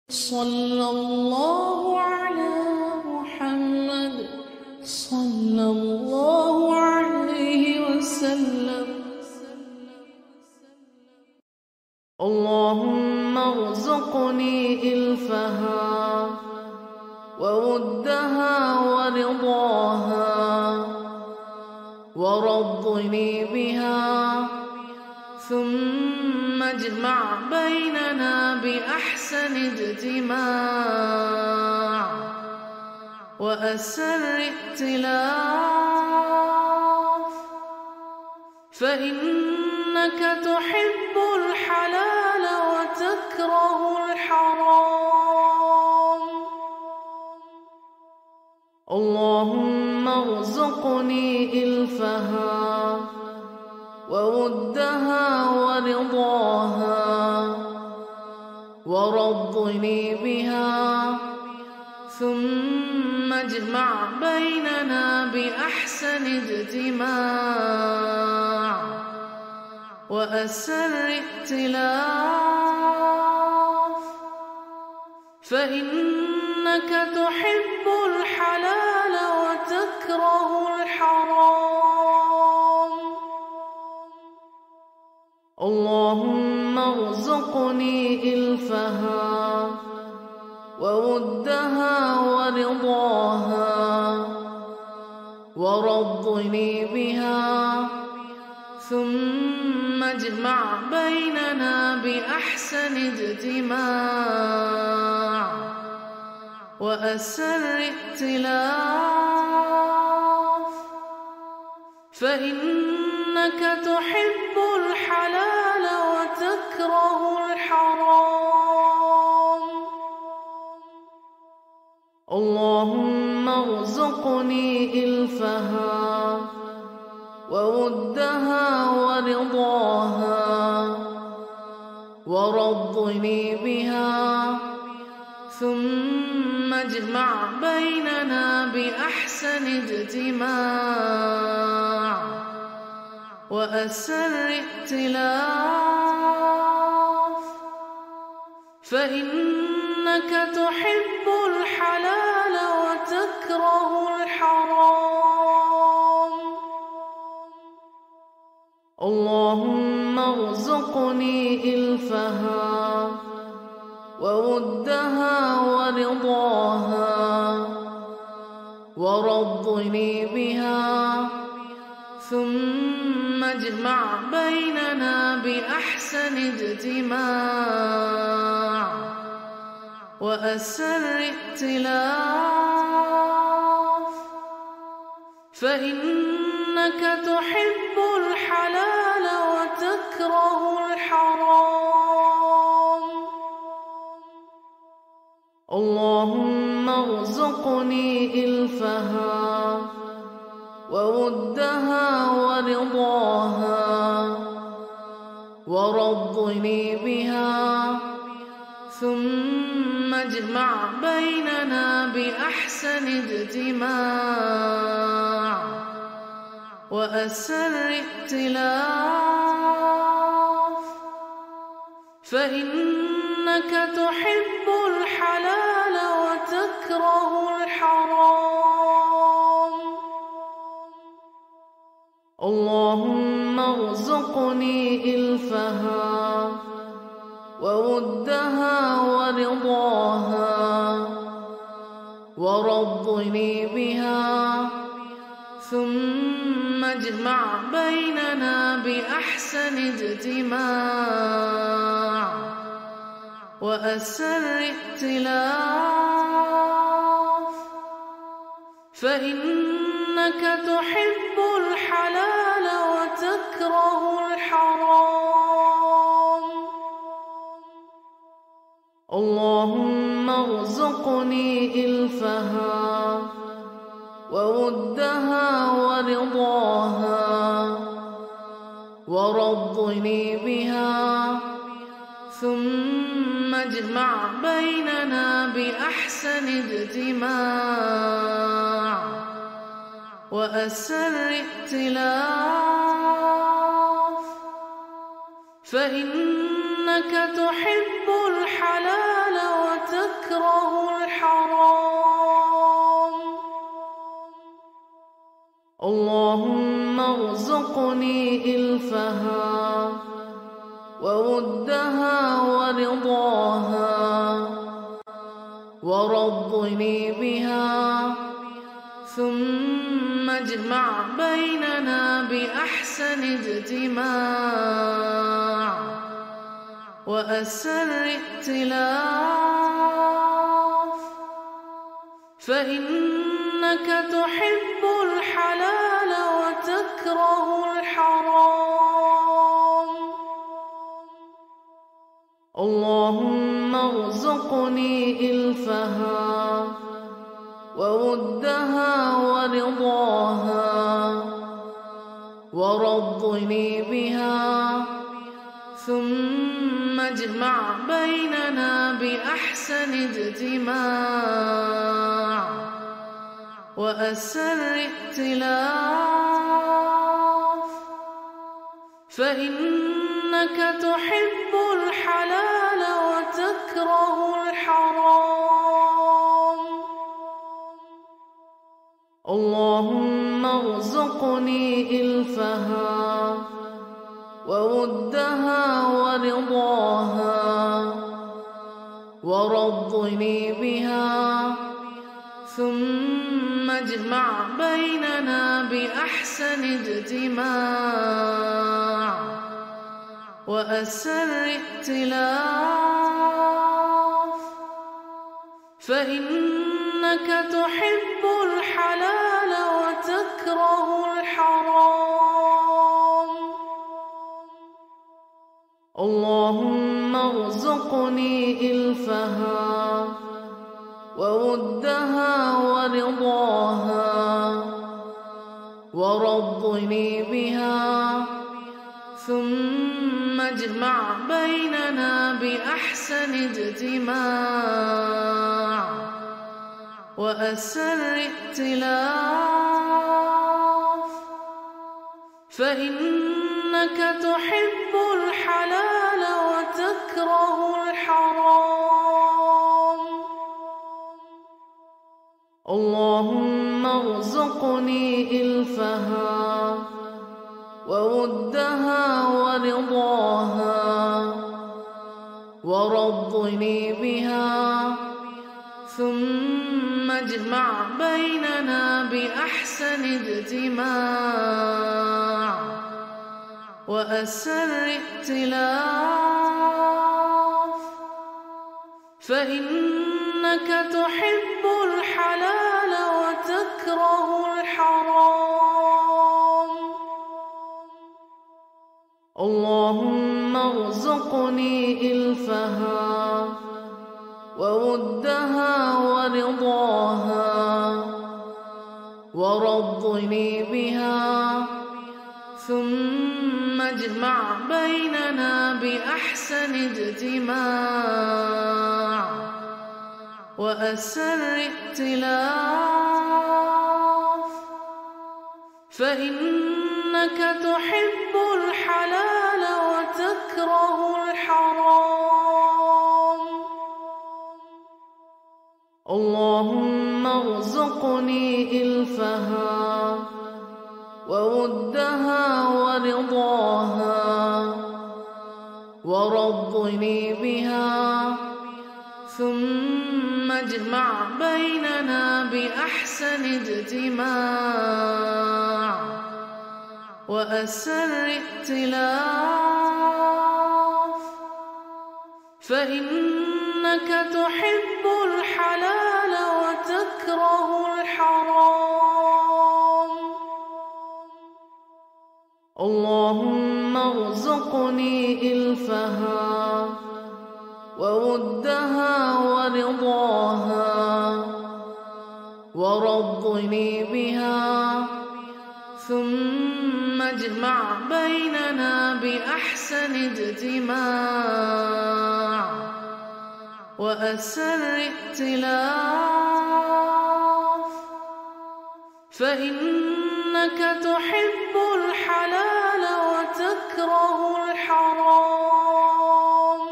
صلى الله على محمد صلى الله عليه وسلم. اللهم ارزقني إلفها وودها ورضاها ورضني بها، ثم اجمع بيننا بأحسن اجتماع وأسر ائتلاف، فإنك تحب الحلال وتكره الحرام. اللهم ارزقني إلفها وودها ورضاها ورضني بها، ثم اجمع بيننا بأحسن اجتماع وأسر ائتلاف، فإنك تحب الحلال وتكره الحرام. اللهم ارزقني إلفها وودها ورضاها ورضني بها، ثم اجمع بيننا بأحسن اجتماع وأسر ائتلاف، فإنك تحب الحلال وتكره الحرام. اللهم ارزقني إلفها وودها ورضاها ورضني بها، ثم اجمع بيننا بأحسن اجتماع وأسر ائتلاف، فإنك تحب الحلال وتكره الحرام. اللهم ارزقني إلفها وودها ورضاها ورضني بها، ثم اجمع بيننا بأحسن اجتماع وأسر ائتلاف، فإنك تحب الحلال وتكره الحرام. اللهم ارزقني إلفها وودها ورضاها ورضني بها، ثم اجمع بيننا بأحسن اجتماع وأسر ائتلاف، فإنك تحب الحلال وتكره الحرام. اللهم ارزقني إلفها وودها ورضاها ورضني بها، ثم اجمع بيننا بأحسن اجتماع وأسر ائتلاف، فإنك تحب الحلال وتكره الحرام. اللهم ارزقني إلفها وودها ورضاها ورضني بها، ثم اجمع بيننا بأحسن اجتماع وأسر ائتلاف، فإن تحب الحلال وتكره الحرام. اللهم ارزقني إلفها وودها ورضاها ورضني بها، ثم اجمع بيننا بأحسن اجتماع وأسر ائتلاف، فإنك تحب الحلال وتكره الحرام. اللهم ارزقني إلفها وودها ورضاها ورضني بها، ثم اجمع بيننا بأحسن اجتماع وأسر ائتلاف، فإنك تحب الحلال وتكره الحرام. اللهم ارزقني إلفها وودها ورضاها ورضني بها، ثم اجمع بيننا بأحسن اجتماع وأسر ائتلاف، فإنك تحب الحلال وتكره الحرام. اللهم ارزقني إلفها وودها ورضاها ورضني بها، ثم اجمع بيننا بأحسن اجتماع وأسر ائتلاف، فإنك تحب الحلال وتكره الحرام. اللهم ارزقني إلفها وودها ورضاها ورضني بها، ثم اجمع بيننا بأحسن اجتماع وأسر ائتلاف، فإنك تحب الحلال وتكره الحرام. اللهم ارزقني إلفها وودها ورضاها ورضني بها، ثم اجمع بيننا بأحسن اجتماع وأسر ائتلاف، فإنك تحب الحلال وتكره الحرام. اللهم ارزقني إلفها وودها ورضاها ورضني بها، ثم اجمع بيننا بأحسن اجتماع وأسر ائتلاف، فإنك تحب الحلال وتكره الحرام. اللهم ارزقني إلفها وودها ورضاها ورضني بها، ثم اجمع بيننا بأحسن اجتماع وأسر ائتلاف، فإنك تحب الحلال وتكره الحرام.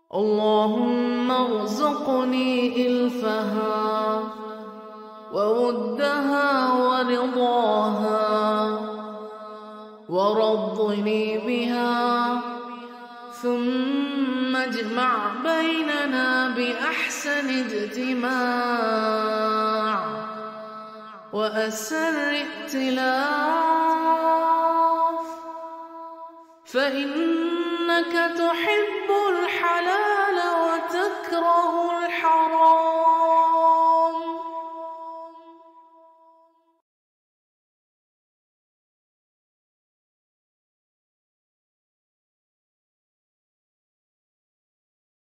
اللهم ارزقني إلفها وودها ورضاها ورضني بها، ثم اجمع بيننا بأحسن اجتماع وأسر ائتلاف، فإنك تحب الحلال وتكره